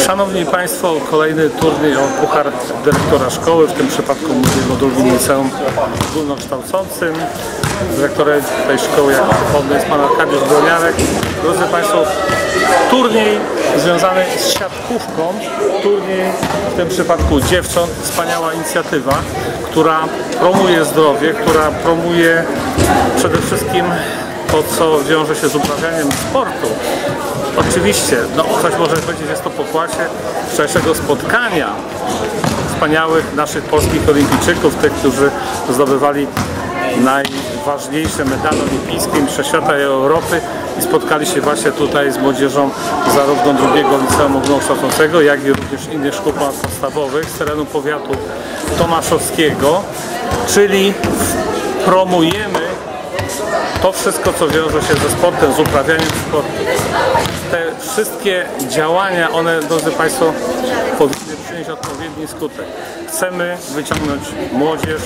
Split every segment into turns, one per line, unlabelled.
Szanowni Państwo, kolejny turniej o puchar dyrektora szkoły, w tym przypadku mówimy o drugim liceum ogólnokształcącym. Dyrektorem tej szkoły, jak przypomnę, jest pan Arkadiusz Broniarek. Drodzy Państwo, turniej związany z siatkówką, turniej w tym przypadku dziewcząt, wspaniała inicjatywa, która promuje zdrowie, która promuje przede wszystkim to, co wiąże się z uprawianiem sportu. Oczywiście, ktoś może powiedzieć, jest to pokłosie wczorajszego spotkania wspaniałych naszych polskich olimpijczyków, tych, którzy zdobywali najważniejsze medale olimpijskie, mistrzostwa świata i Europy, i spotkali się właśnie tutaj z młodzieżą zarówno drugiego liceum ogólnokształcącego, jak i również innych szkół podstawowych z terenu powiatu tomaszowskiego, czyli promujemy to wszystko, co wiąże się ze sportem, z uprawianiem sportu. Te wszystkie działania, one, drodzy Państwo, powinny przynieść odpowiedni skutek. Chcemy wyciągnąć młodzież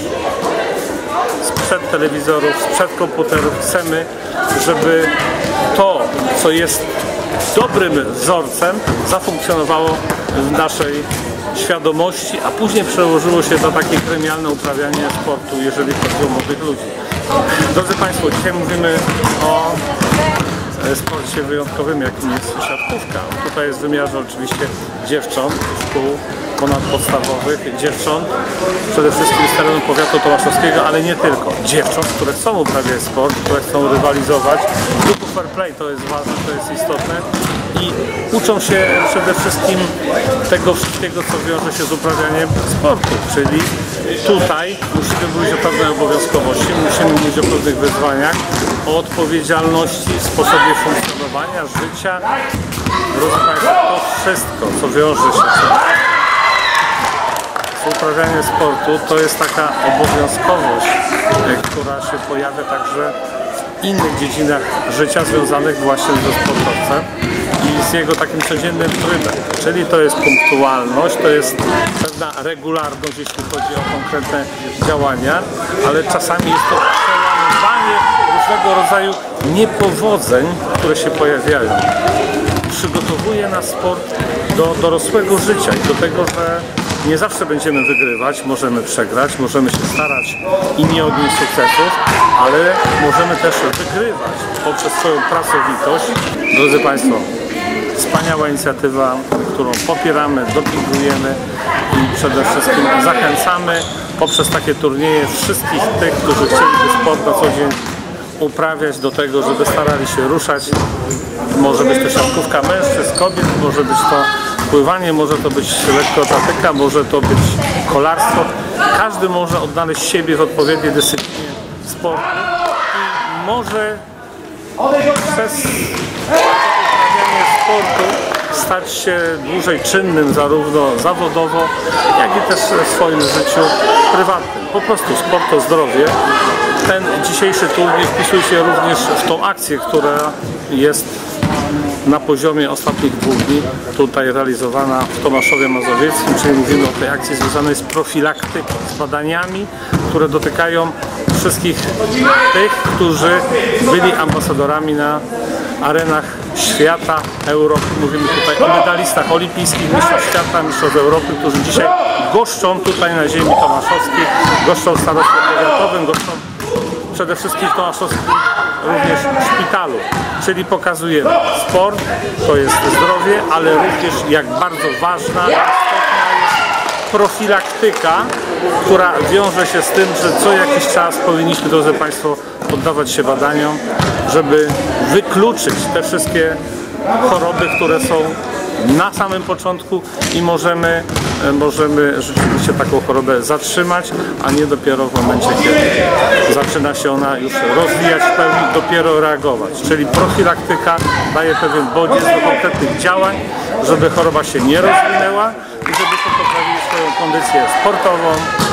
sprzed telewizorów, sprzed komputerów. Chcemy, żeby to, co jest dobrym wzorcem, zafunkcjonowało w naszej świadomości, a później przełożyło się na takie gremialne uprawianie sportu, jeżeli chodzi o młodych ludzi. Drodzy Państwo, dzisiaj mówimy o sporcie wyjątkowym, jakim jest siatkówka. Tutaj jest w wymiarze oczywiście dziewcząt, szkół ponadpodstawowych, dziewcząt przede wszystkim z terenu powiatu tomaszowskiego, ale nie tylko. Dziewcząt, które chcą uprawiać sport, które chcą rywalizować. Duchu fair play, to jest ważne, to jest istotne. I uczą się przede wszystkim tego wszystkiego, co wiąże się z uprawianiem sportu, czyli tutaj musimy mówić o pewnej obowiązkowości, musimy mówić o pewnych wyzwaniach, o odpowiedzialności, sposobie funkcjonowania, życia. Drodzy Państwo, to wszystko, co wiąże się z uprawianiem sportu, to jest taka obowiązkowość, która się pojawia także w innych dziedzinach życia związanych właśnie ze sportowcem i z jego takim codziennym trybem. Czyli to jest punktualność, to jest pewna regularność, jeśli chodzi o konkretne działania, ale czasami jest to przełamywanie różnego rodzaju niepowodzeń, które się pojawiają. Przygotowuje nas sport do dorosłego życia i do tego, że nie zawsze będziemy wygrywać, możemy przegrać, możemy się starać i nie odnieść sukcesów, ale możemy też wygrywać poprzez swoją pracowitość. Drodzy Państwo, wspaniała inicjatywa, którą popieramy, dopingujemy i przede wszystkim zachęcamy poprzez takie turnieje wszystkich tych, którzy chcieliby sport na co dzień uprawiać, do tego, żeby starali się ruszać. Może być to siatkówka mężczyzn, kobiet, może być to pływanie, może to być lekkoatletyka, może to być kolarstwo. Każdy może odnaleźć siebie w odpowiedniej dyscyplinie sportu i może przez uprawianie sportu stać się dłużej czynnym zarówno zawodowo, jak i też w swoim życiu prywatnym. Po prostu sport to zdrowie. Ten dzisiejszy turniej wpisuje się również w tą akcję, która jest na poziomie ostatnich 2 dni tutaj realizowana w Tomaszowie Mazowieckim, czyli mówimy o tej akcji związanej z profilaktyką, z badaniami, które dotykają wszystkich tych, którzy byli ambasadorami na arenach świata, Europy. Mówimy tutaj o medalistach olimpijskich, mistrzów świata, mistrzów Europy, którzy dzisiaj goszczą tutaj na ziemi tomaszowskiej, goszczą w starostwie powiatowym, goszczą przede wszystkim w tomaszowskim również w szpitalu. Czyli pokazujemy, sport to jest zdrowie, ale również jak bardzo ważna, istotna jest profilaktyka, która wiąże się z tym, że co jakiś czas powinniśmy, drodzy Państwo, poddawać się badaniom, żeby wykluczyć te wszystkie choroby, które są na samym początku i możemy rzeczywiście taką chorobę zatrzymać, a nie dopiero w momencie, kiedy zaczyna się ona już rozwijać w pełni, dopiero reagować. Czyli profilaktyka daje pewien bodziec do konkretnych działań, żeby choroba się nie rozwinęła i żebyśmy poprawili swoją kondycję sportową,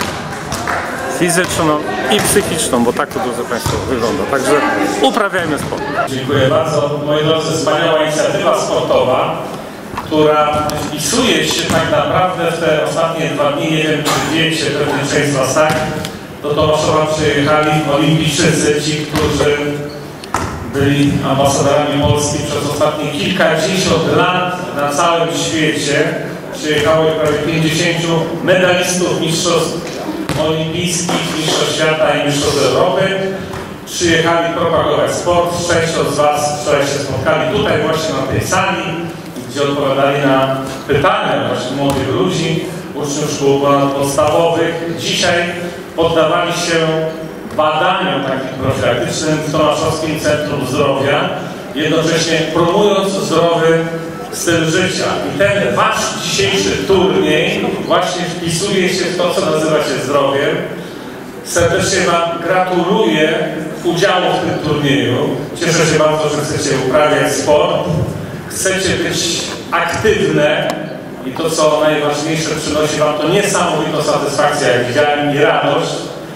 fizyczną i psychiczną, bo tak to, drodzy Państwo, wygląda. Także uprawiajmy sport.
Dziękuję bardzo. Moi drodzy, wspaniała inicjatywa sportowa, która wpisuje się tak naprawdę w te ostatnie 2 dni. Nie wiem, czy wiecie, pewnie część z Was tak. Do Tomaszowa przyjechali olimpijczycy, ci, którzy byli ambasadorami Polski przez ostatnie kilkadziesiąt lat na całym świecie. Przyjechało prawie 50 medalistów mistrzostw olimpijskich, mistrzostw świata i mistrzostw Europy. Przyjechali propagować sport. 6 z Was wczoraj się spotkali tutaj właśnie na tej sali, gdzie odpowiadali na pytania właśnie młodych ludzi, uczniów szkół ponadpodstawowych. Dzisiaj poddawali się badaniom takim profilaktycznym w Tomaszowskim Centrum Zdrowia, jednocześnie promując zdrowy styl życia. I ten Wasz dzisiejszy turniej właśnie wpisuje się w to, co nazywa się zdrowiem. Serdecznie Wam gratuluję udziału w tym turnieju. Cieszę się bardzo, że chcecie uprawiać sport, chcecie być aktywne i to, co najważniejsze, przynosi Wam to niesamowitą satysfakcję, jak widziałem, i radość.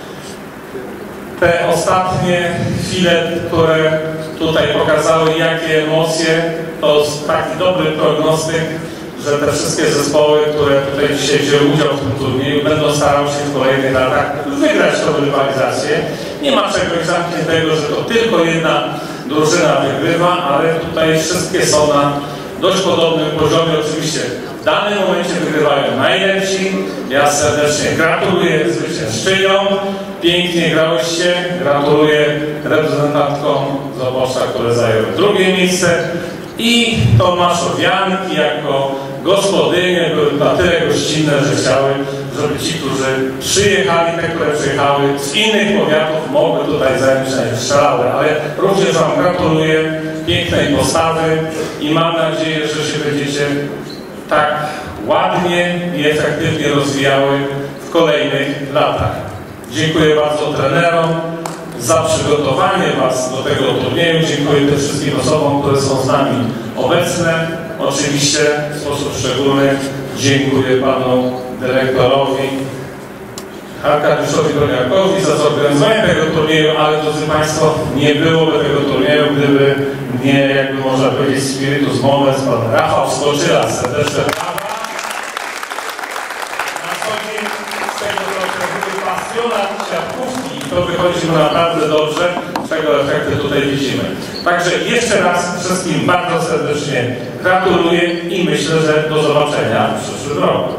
Te ostatnie chwile, które tutaj pokazały, jakie emocje, to taki dobry prognostyk, że te wszystkie zespoły, które tutaj dzisiaj wzięły udział w tym turnieju, będą starały się w kolejnych latach wygrać tę rywalizację. Nie ma czegoś zamkniętego, że to tylko jedna drużyna wygrywa, ale tutaj wszystkie są na dość podobnym poziomie. Oczywiście w danym momencie wygrywają najlepsi. Ja serdecznie gratuluję zwyciężczyniom. Pięknie grałyście. Gratuluję reprezentantkom z Opolska, które zajęły drugie miejsce. I Tomaszowianki jako gospodynie były na tyle gościnne, że chciały, żeby ci, którzy przyjechali, te, które przyjechały z innych powiatów, mogły tutaj zająć się strzelały. Ale również Wam gratuluję pięknej postawy i mam nadzieję, że się będziecie tak ładnie i efektywnie rozwijały w kolejnych latach. Dziękuję bardzo trenerom za przygotowanie Was do tego turnieju. Dziękuję tym wszystkim osobom, które są z nami obecne. Oczywiście w sposób szczególny dziękuję Panu Dyrektorowi Arkadiuszowi Broniakowi za zorganizowanie tego turnieju, ale drodzy Państwo, nie byłoby tego turnieju, gdyby nie, jakby można powiedzieć, spiritus moment, Pan Rafał Skoczyla. Serdeczne brawa. Na co dzień z tego trochę pasjonat siatkówki i to wychodzi mu naprawdę dobrze, czego efekty tutaj widzimy. Także jeszcze raz wszystkim bardzo serdecznie gratuluję i myślę, że do zobaczenia w przyszłym roku.